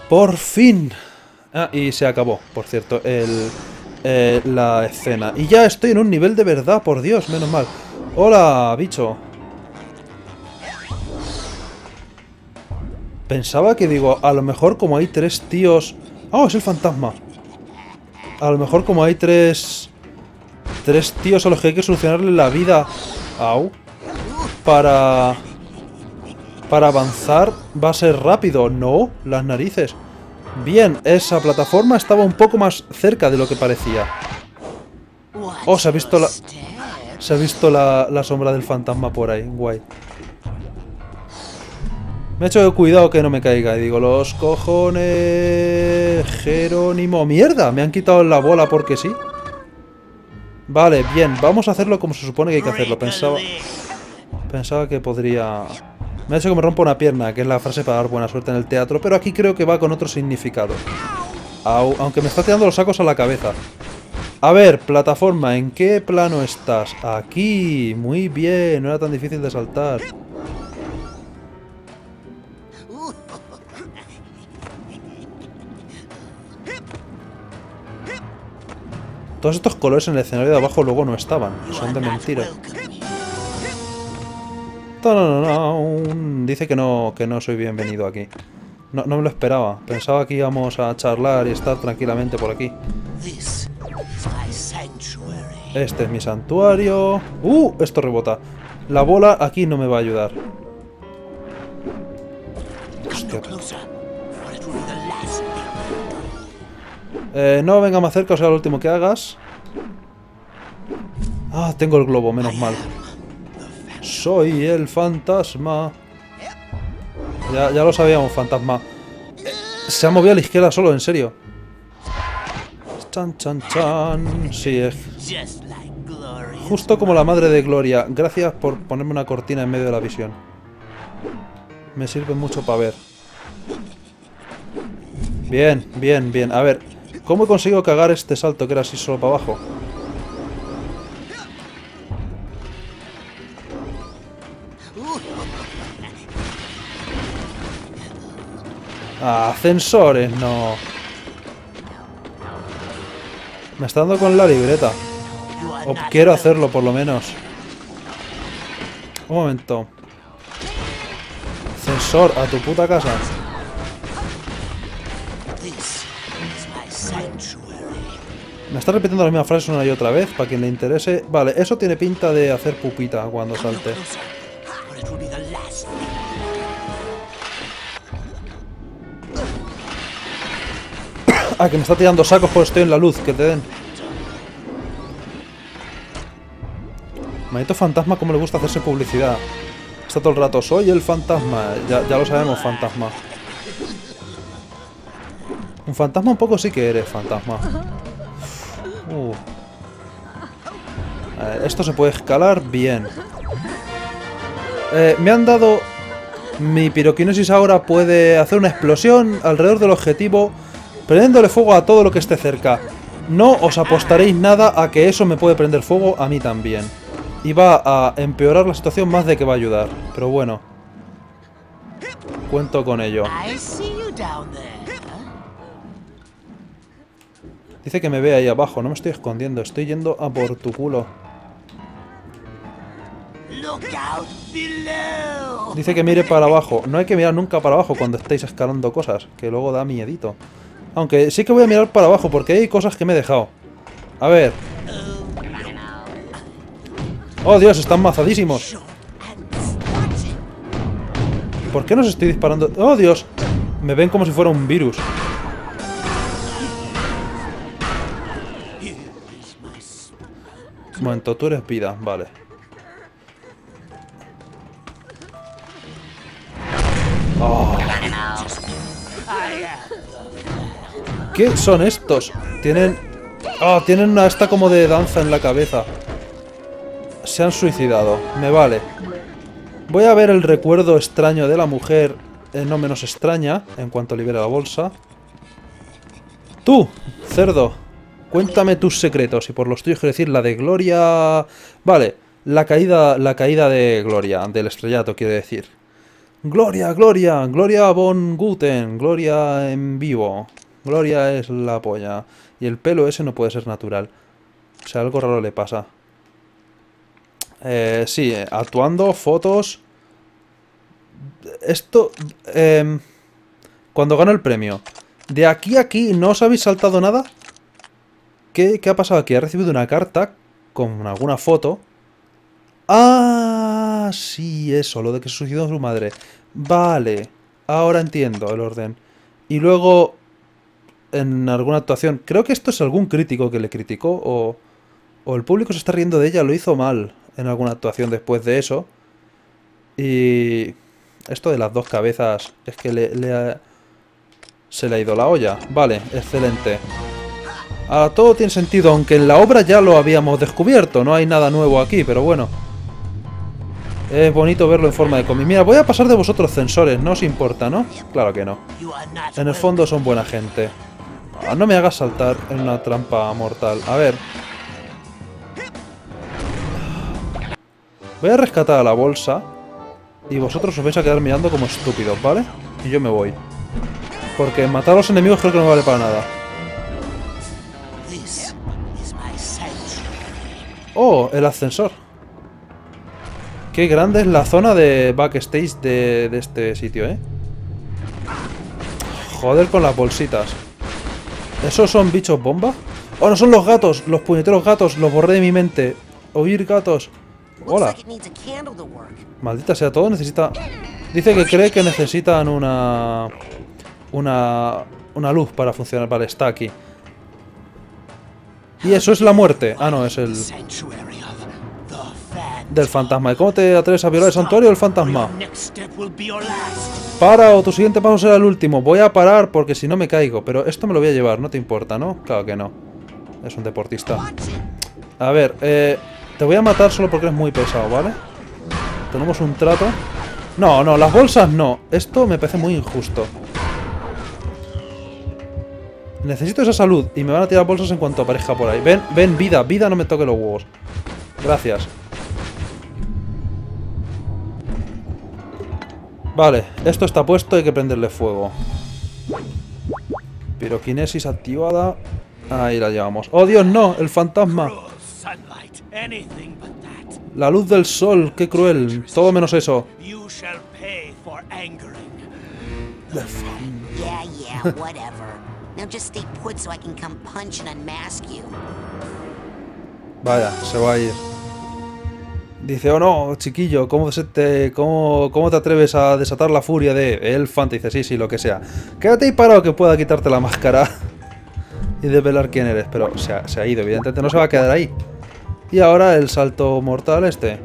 ¡Por fin! Ah, y se acabó, por cierto, la escena. Y ya estoy en un nivel de verdad, por Dios, menos mal. ¡Hola, bicho! Pensaba que, digo, a lo mejor como hay tres tíos... ¡Oh, es el fantasma! A lo mejor como hay tres tíos a los que hay que solucionarle la vida... ¡Au! Para avanzar va a ser rápido. No, las narices. Bien, esa plataforma estaba un poco más cerca de lo que parecía. Oh, se ha visto la sombra del fantasma por ahí. Guay. Me he hecho cuidado que no me caiga. Y digo, los cojones... Jerónimo. ¡Mierda! Me han quitado la bola porque sí. Vale, bien. Vamos a hacerlo como se supone que hay que hacerlo. Pensaba que podría... Me ha hecho que me rompa una pierna, que es la frase para dar buena suerte en el teatro. Pero aquí creo que va con otro significado. Aunque me está tirando los sacos a la cabeza. A ver, plataforma, ¿en qué plano estás? Aquí. Muy bien. No era tan difícil de saltar. Todos estos colores en el escenario de abajo luego no estaban. Son de mentira. Dice que no soy bienvenido aquí. No me lo esperaba. Pensaba que íbamos a charlar y estar tranquilamente por aquí. Este es mi santuario. Esto rebota. La bola aquí no me va a ayudar. Hostia. No venga más cerca, o sea, lo último que hagas. Ah, tengo el globo, menos mal. Soy el fantasma. Ya lo sabíamos, fantasma. Se ha movido a la izquierda solo, en serio. Chan, chan, chan. Sí, es. Justo como la madre de Gloria. Gracias por ponerme una cortina en medio de la visión. Me sirve mucho para ver. Bien, bien, bien. A ver, ¿cómo he conseguido cagar este salto que era así solo para abajo? Ah, ascensores, no. Me está dando con la libreta. O quiero hacerlo, por lo menos. Un momento. Ascensor, a tu puta casa. Me está repitiendo la misma frase una y otra vez, para quien le interese. Vale, eso tiene pinta de hacer pupita cuando salte. Ah, que me está tirando sacos porque estoy en la luz, que te den. Maldito fantasma, como le gusta hacerse publicidad. Está todo el rato, soy el fantasma. Ya lo sabemos, fantasma. Un fantasma un poco sí que eres, fantasma. Esto se puede escalar bien. Me han dado... Mi piroquinesis ahora puede hacer una explosión alrededor del objetivo, prendiéndole fuego a todo lo que esté cerca. No os apostaréis nada a que eso me puede prender fuego a mí también. Y va a empeorar la situación más de que va a ayudar. Pero bueno. Cuento con ello. Dice que me ve ahí abajo. No me estoy escondiendo. Estoy yendo a por tu culo. Dice que mire para abajo. No hay que mirar nunca para abajo cuando estáis escalando cosas, que luego da miedito. Aunque sí que voy a mirar para abajo porque hay cosas que me he dejado. A ver. ¡Oh, Dios! Están mazadísimos. ¿Por qué nos estoy disparando? ¡Oh, Dios! Me ven como si fuera un virus. Un momento, tú eres vida. Vale. Oh. ¿Qué son estos? Tienen... Oh, tienen una esta como de danza en la cabeza. Se han suicidado. Me vale. Voy a ver el recuerdo extraño de la mujer, no menos extraña, en cuanto libere la bolsa. Tú, cerdo, cuéntame tus secretos. Y por los tuyos quiero decir la de Gloria... Vale, la caída de Gloria, del estrellato, quiero decir. Gloria, Gloria, Gloria von Guten, Gloria en vivo. Gloria es la polla. Y el pelo ese no puede ser natural. O sea, algo raro le pasa. Sí, actuando, fotos. Esto... cuando gano el premio. De aquí a aquí, ¿no os habéis saltado nada? ¿Qué ha pasado aquí? He recibido una carta con alguna foto. ¡Ah! Sí, eso, lo de que se suicidó su madre. Vale, ahora entiendo el orden. Y luego, en alguna actuación, creo que esto es algún crítico que le criticó o el público se está riendo de ella, lo hizo mal en alguna actuación después de eso. Y esto de las dos cabezas es que se le ha ido la olla. Vale, excelente. Ahora todo tiene sentido, aunque en la obra ya lo habíamos descubierto. No hay nada nuevo aquí, pero bueno. Es bonito verlo en forma de cómic. Mira, voy a pasar de vosotros censores, no os importa, ¿no? Claro que no. En el fondo son buena gente. Ah, no me hagas saltar en una trampa mortal. A ver. Voy a rescatar a la bolsa. Y vosotros os vais a quedar mirando como estúpidos, ¿vale? Y yo me voy. Porque matar a los enemigos creo que no vale para nada. Oh, el ascensor. Qué grande es la zona de backstage de este sitio, ¿eh? Joder con las bolsitas. ¿Esos son bichos bomba? ¡Oh, no son los gatos! Los puñeteros gatos. Los borré de mi mente. Oír gatos. Hola. Maldita sea, todo necesita... Dice que cree que necesitan una luz para funcionar. Vale, está aquí. Y eso es la muerte. Ah, no, es el... del fantasma. ¿Y cómo te atreves a violar el santuario del fantasma? Para, o tu siguiente paso será el último. Voy a parar porque si no me caigo. Pero esto me lo voy a llevar, no te importa, ¿no? Claro que no. Es un deportista. A ver, te voy a matar solo porque eres muy pesado, ¿vale? Tenemos un trato. No, no, las bolsas no. Esto me parece muy injusto. Necesito esa salud. Y me van a tirar bolsas en cuanto aparezca por ahí. Ven, ven, vida, vida, no me toque los huevos. Gracias. Vale, esto está puesto, hay que prenderle fuego. Piroquinesis activada. Ahí la llevamos. ¡Oh, Dios, no! ¡El fantasma! La luz del sol, qué cruel. Todo menos eso. Vaya, se va a ir. Dice, oh no, chiquillo, ¿cómo te atreves a desatar la furia de Elfant? Dice, sí, sí, lo que sea. Quédate ahí parado que pueda quitarte la máscara y desvelar quién eres. Pero se ha ido, evidentemente no se va a quedar ahí. Y ahora el salto mortal este.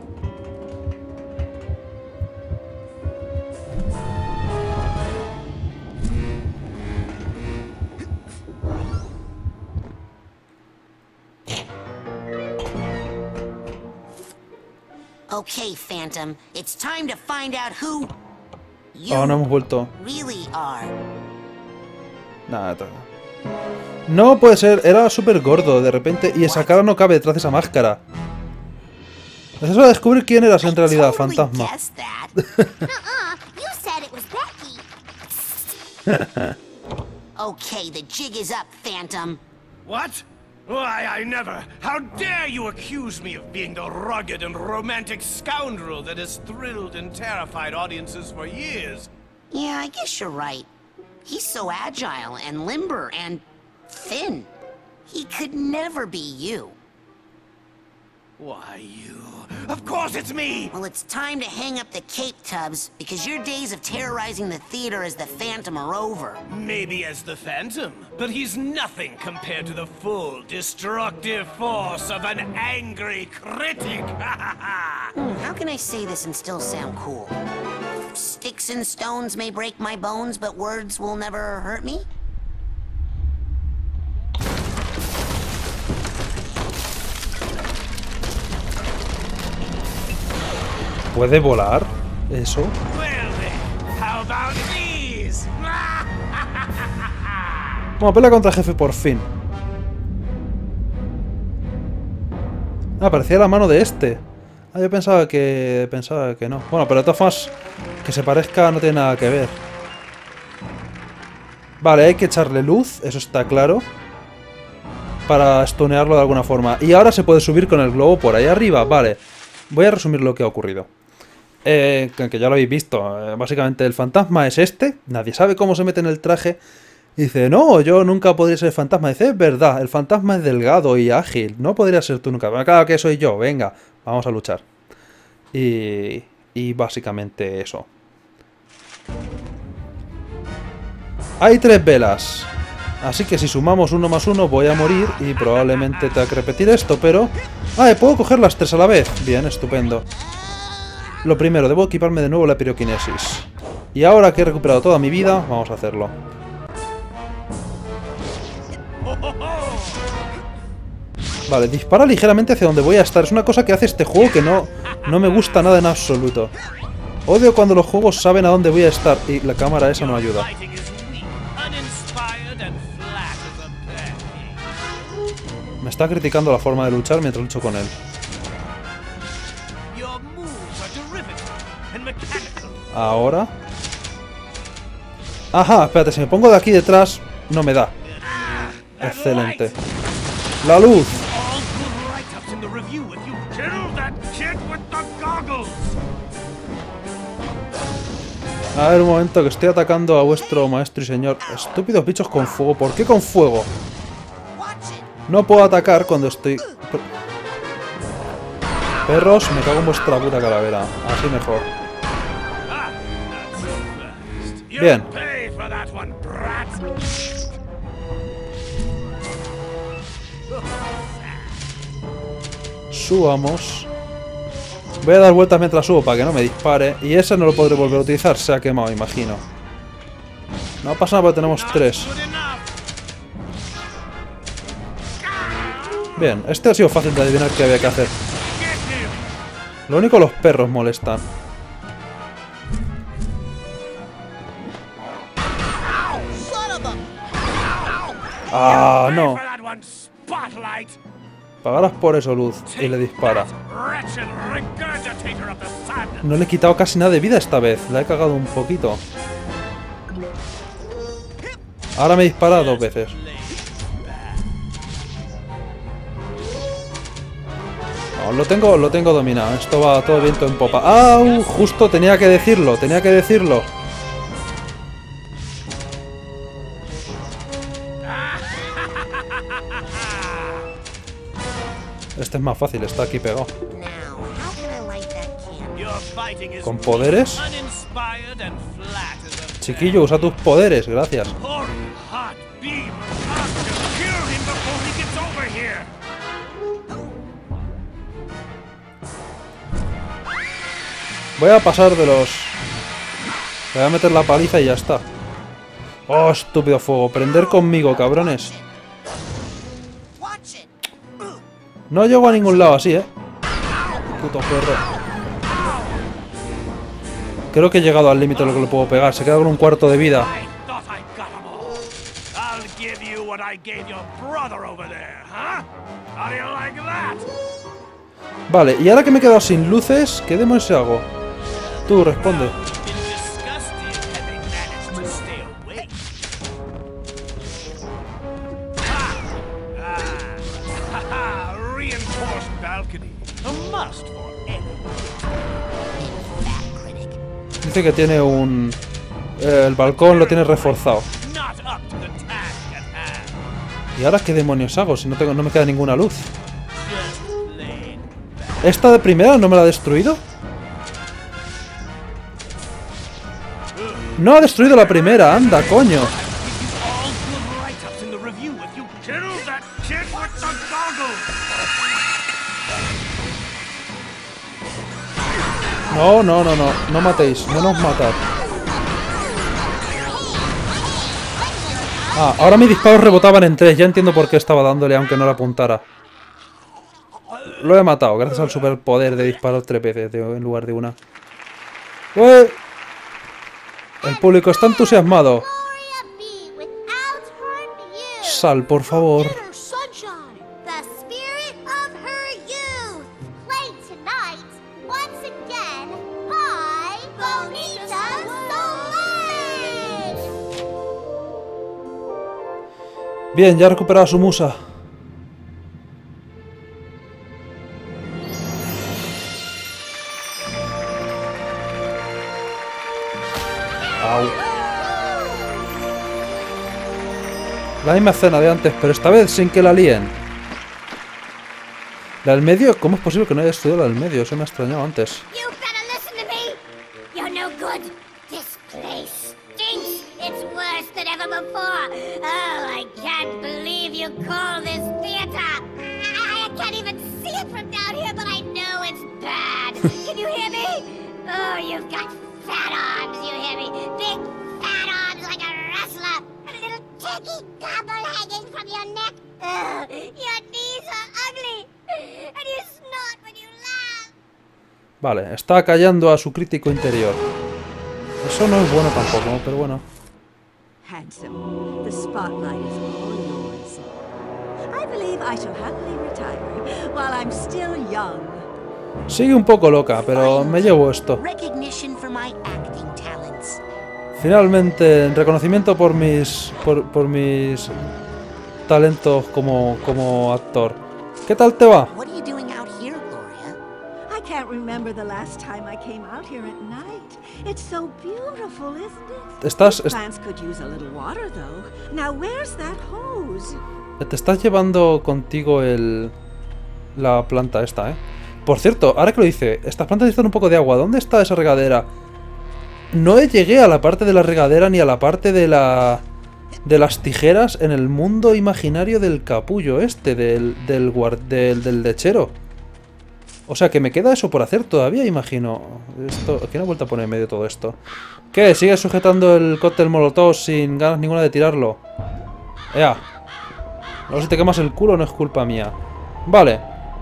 Okay, Phantom, it's time to find out who Oh, no hemos vuelto. really are. Nada. No puede ser, era súper gordo de repente y esa cara no cabe detrás de esa máscara. Es hora de descubrir quién eras en realidad, fantasma. Okay, the jig is up, Phantom. What? Why, I never! How dare you accuse me of being the rugged and romantic scoundrel that has thrilled and terrified audiences for years? Yeah, I guess you're right. He's so agile and limber and thin. He could never be you. Why, you... Of course it's me! Well, it's time to hang up the cape, Tubbs, because your days of terrorizing the theater as the Phantom are over. Maybe as the Phantom, but he's nothing compared to the full, destructive force of an angry critic! How can I say this and still sound cool? Sticks and stones may break my bones, but words will never hurt me? ¿Puede volar? ¿Eso? Well then, how about these? Bueno, pelea contra el jefe por fin. Ah, parecía la mano de este. Ah, yo pensaba que no. Bueno, pero de todas formas Que se parezca no tiene nada que ver. Vale, hay que echarle luz, eso está claro. Para stunearlo de alguna forma. Y ahora se puede subir con el globo por ahí arriba. Vale, voy a resumir lo que ha ocurrido. Que ya lo habéis visto. Básicamente el fantasma es este. Nadie sabe cómo se mete en el traje. Dice, no, yo nunca podría ser fantasma. Dice, es verdad, el fantasma es delgado y ágil. No podría ser tú nunca. Claro que soy yo, venga, vamos a luchar. Y básicamente eso. Hay 3 velas. Así que si sumamos 1 más 1 voy a morir y probablemente tenga que repetir esto, pero... ¡Ah! Puedo coger las 3 a la vez. Bien, estupendo. Lo primero, debo equiparme de nuevo la piroquinesis. Y ahora que he recuperado toda mi vida, vamos a hacerlo. Vale, dispara ligeramente hacia donde voy a estar. Es una cosa que hace este juego que no me gusta nada en absoluto. Odio cuando los juegos saben a dónde voy a estar y la cámara esa no ayuda. Me está criticando la forma de luchar mientras lucho con él. Ahora. Ajá, espérate, si me pongo de aquí detrás, no me da. Excelente. ¡La luz! A ver, un momento, que estoy atacando a vuestro maestro y señor. Estúpidos bichos con fuego. ¿Por qué con fuego? No puedo atacar cuando estoy... Perros, me cago en vuestra puta calavera. Así mejor. Bien. Subamos. Voy a dar vueltas mientras subo para que no me dispare. Y ese no lo podré volver a utilizar. Se ha quemado, imagino. No pasa nada porque tenemos 3. Bien, este ha sido fácil de adivinar qué había que hacer. Lo único, los perros molestan. ¡Ah, no! Pagarás por eso, luz. Y le dispara. No le he quitado casi nada de vida esta vez. La he cagado un poquito. Ahora me dispara 2 veces. No, lo tengo dominado. Esto va todo viento en popa. ¡Au! Justo tenía que decirlo. Tenía que decirlo. Este es más fácil, está aquí pegado. ¿Con poderes? Chiquillo, usa tus poderes, gracias. Voy a pasar de los... Le voy a meter la paliza y ya está. Oh, estúpido fuego. Prender conmigo, cabrones. No llego a ningún lado así, Puto perro. Creo que he llegado al límite de lo que le puedo pegar. Se queda con un cuarto de vida. Vale, y ahora que me he quedado sin luces, ¿qué demonios hago? Tú, responde. Dice que tiene un... el balcón lo tiene reforzado. ¿Y ahora qué demonios hago si no me queda ninguna luz? ¿Esta de primera no me la ha destruido? No ha destruido la primera, anda, coño. No matéis, no nos matad. Ah, ahora mis disparos rebotaban en 3, ya entiendo por qué estaba dándole aunque no la apuntara. Lo he matado, gracias al superpoder de disparar 3 veces en lugar de una. ¡Ué! El público está entusiasmado. Sal, por favor. Bonita Bien, ya ha recuperado a su musa. Au. La misma escena de antes, pero esta vez sin que la líen. La del medio, ¿cómo es posible que no haya estudiado la del medio? Eso me ha extrañado antes. You better listen to me. You're no good. This place stinks. It's worse than ever before. Oh, I can't believe you call this theater. I can't even see it from down here, but I know it's bad. Can you hear me? Oh, you've got fat arms, you hear me? Big fat arms like a wrestler. And a little turkey gobble hanging from your neck. Oh, your knees are ugly. And you snort when you laugh. Vale, está callando a su crítico interior. Eso no es bueno tampoco, pero bueno. Handsome, the spotlight is all yours. I believe I shall happily retire while I'm still young. Sigue un poco loca, pero me llevo esto. Recognition for my acting talents. Finalmente, en reconocimiento por mis talentos como actor. ¿Qué tal te va? What are you doing out here, Gloria? I can't remember the last time I came out here at night. It's so beautiful, isn't it? Estás... These plants could use a little water, though. Now, where's that hose? Te estás llevando contigo la planta esta, ¿eh? Por cierto, ahora que lo dice, estas plantas necesitan un poco de agua. ¿Dónde está esa regadera? No llegué a la parte de la regadera ni a la parte de las tijeras en el mundo imaginario del capullo este, del lechero. O sea, que me queda eso por hacer todavía, imagino. Esto, ¿quién ha vuelto a poner en medio todo esto? ¿Qué? ¿Sigues sujetando el cóctel molotov sin ganas ninguna de tirarlo? ¡Ea! No sé si te quemas el culo, no es culpa mía. Vale.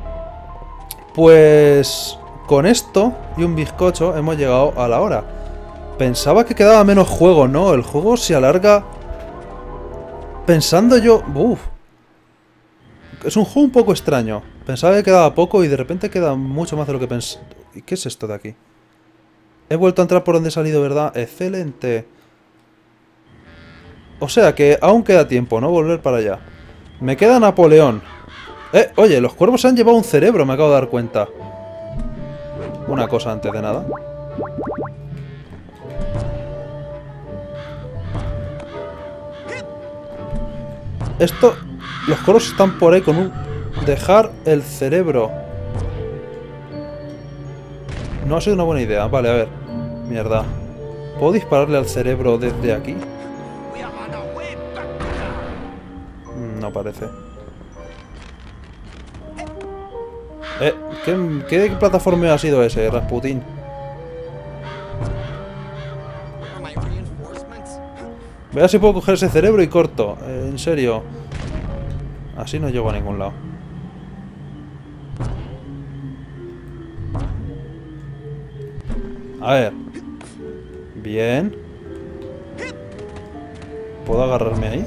Pues... con esto y un bizcocho hemos llegado a la hora. Pensaba que quedaba menos juego, ¿no? El juego se alarga... Pensando yo... Uf. Es un juego un poco extraño. Pensaba que quedaba poco y de repente queda mucho más de lo que pensé. ¿Y qué es esto de aquí? He vuelto a entrar por donde he salido, ¿verdad? Excelente. O sea que aún queda tiempo, ¿no? Volver para allá. Me queda Napoleón. Oye, los cuervos se han llevado un cerebro, me acabo de dar cuenta. Una cosa antes de nada. Esto... Los cuervos están por ahí con un... Dejar el cerebro. No ha sido una buena idea. Vale, a ver. Mierda. ¿Puedo dispararle al cerebro desde aquí? No parece. ¿Qué plataforma ha sido ese, Rasputin? Voy a ver si puedo coger ese cerebro y corto. En serio. Así no llego a ningún lado. A ver. Bien. ¿Puedo agarrarme ahí?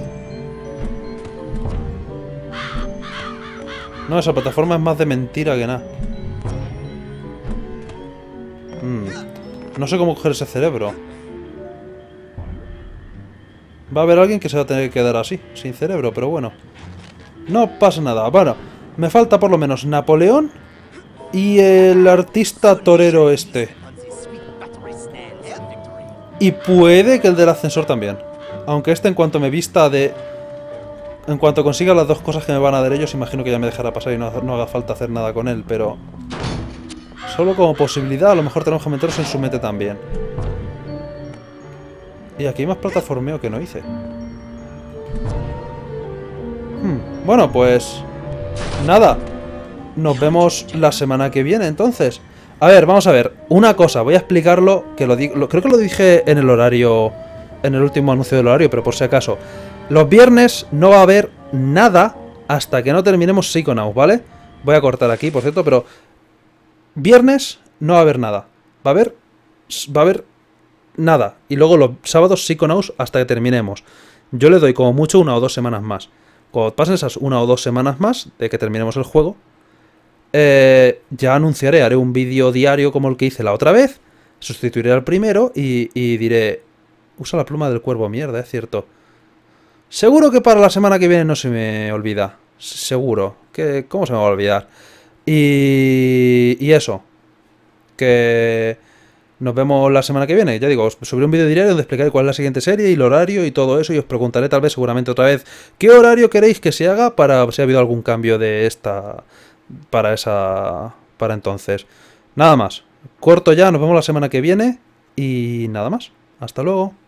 No, esa plataforma es más de mentira que nada. No sé cómo coger ese cerebro. Va a haber alguien que se va a tener que quedar así, sin cerebro, pero bueno. No pasa nada. Bueno, me falta por lo menos Napoleón y el artista torero este. Y puede que el del ascensor también. Aunque este, en cuanto me vista de... En cuanto consiga las dos cosas que me van a dar ellos, imagino que ya me dejará pasar y no haga falta hacer nada con él, pero... Solo como posibilidad, a lo mejor tenemos que meternos en su mente también. Y aquí hay más plataformeo que no hice. Bueno, pues... Nada. Nos vemos la semana que viene, entonces. A ver, vamos a ver. Una cosa, voy a explicarlo, que creo que lo dije en el horario... En el último anuncio del horario, pero por si acaso. Los viernes no va a haber nada hasta que no terminemos Psychonauts, ¿vale? Voy a cortar aquí, por cierto, pero... Viernes no va a haber nada. Va a haber nada. Y luego los sábados Psychonauts hasta que terminemos. Yo le doy como mucho 1 o 2 semanas más. Cuando pasen esas 1 o 2 semanas más de que terminemos el juego, ya anunciaré, haré un vídeo diario como el que hice la otra vez. Sustituiré al primero y diré... Usa la pluma del cuervo, mierda, es cierto. Seguro que para la semana que viene no se me olvida. Seguro. ¿Cómo se me va a olvidar? Y eso. Que nos vemos la semana que viene. Ya digo, os subiré un vídeo diario donde explicaré cuál es la siguiente serie y el horario y todo eso. Y os preguntaré tal vez seguramente otra vez qué horario queréis que se haga para si ha habido algún cambio de esta... Para entonces. Nada más. Corto ya, nos vemos la semana que viene. Y nada más. Hasta luego.